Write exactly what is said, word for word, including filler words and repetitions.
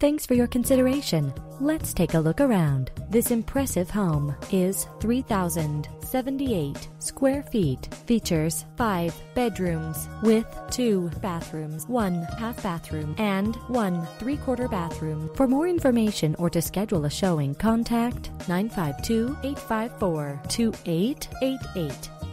Thanks for your consideration. Let's take a look around. This impressive home is three thousand seventy-eight square feet. Features five bedrooms with two bathrooms, one half bathroom, and one three-quarter bathroom. For more information or to schedule a showing, contact nine five two, eight five four, two eight eight eight.